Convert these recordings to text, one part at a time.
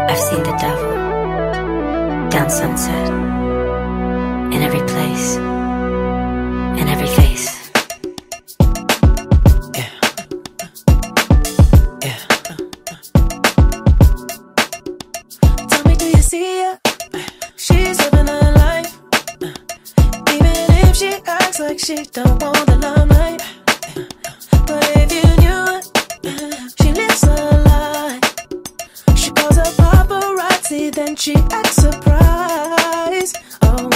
I've seen the devil down Sunset, in every place, in every face. Yeah. Yeah. Tell me, do you see her? She's living her life, even if she acts like she don't want the limelight. But if you knew her, she lives her life. She calls her paparazzi, then she acts surprised. Oh,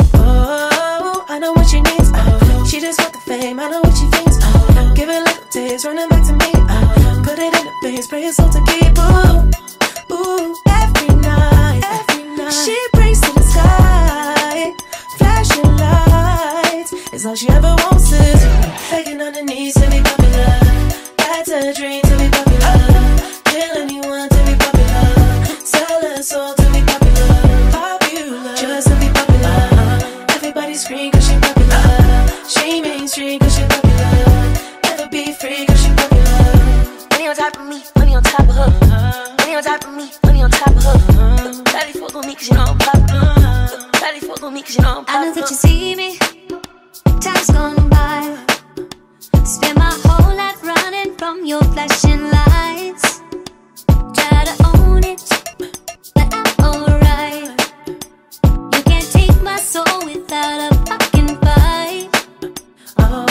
oh, I know what she needs. Oh, she just want the fame, I know what she thinks. Oh, give it little taste, running back to me. Oh, put it in the face, pray your soul to keep. Ooh, ooh, every night, she prays to the sky. Flashing lights is all she ever wants is begging on her knees to be popular. That's her dream, to be popular. Kill anyone to be popular. Sell her soul to be popular. Popular, just to be popular. Everybody scream cause she popular. She mainstream cause she popular. Never be free cause she popular. Money on top of me, money on top of her. Money on top of me, money on top of her. Daddy fuck on me cause you know I'm popular. Daddy fuck on me cause you know I'm popular. I know that you see me, time's gone by. Spend my whole life running from your flashing lights. Try to own it, but I'm alright. You can't take my soul without a fucking fight. Oh,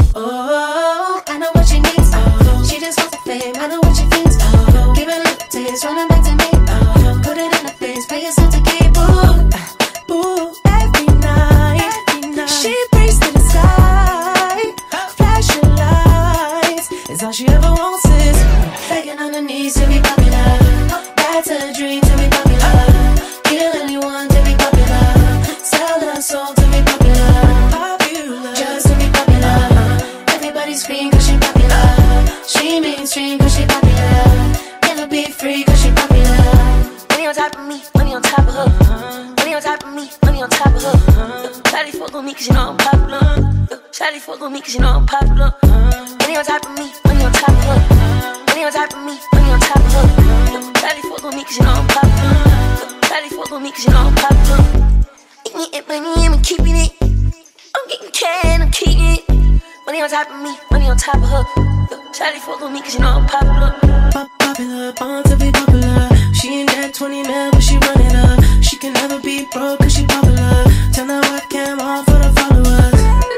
oh, I know what she needs. Oh, she just wants the fame, I know what she thinks. Oh, give it a little taste, running back to me. Oh, put it in her face, pay yourself to keep. Ooh, ooh, every night, she prays to the sky. Flashing lights is all she ever wants is begging on her knees to be popular. That's her dream, to be popular. Kill anyone to be popular. Sell her soul to be popular. Popular, just to be popular. Everybody scream cause she popular. She mainstream cause she popular. Never be free cause she popular. Money on top of me, money on top of her. Money on top of me, money on top of her. Shawty fuck on me cause you know I'm popular. Shawty fuck on me cause you know I'm popular. Money on top of me, money on top of her. Money on top of me, money on top of her. Shawty fuck on me cause you know I'm popular. Shawty fuck on me cause you know I'm popular. Eating money and I'm keeping it. I'm getting can, I'm keeping it. Money on top of me, money on top of her. Shawty fuck on me cause you know I'm popular. Popular, born to be popular. She ain't got 20 mil but she run it up. She can never be broke cause she popular. Turn the webcam on for the followers.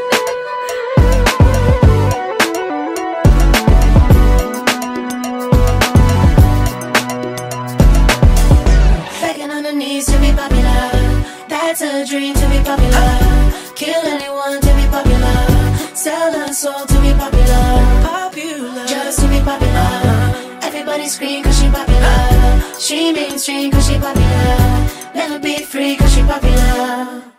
Begging on her knees to be popular. That's her dream, to be popular. Kill anyone to be popular. Sell her soul to be popular. Popular, just to be popular. Everybody scream cause she popular. She mainstream cause she popular. Never be free cause she popular.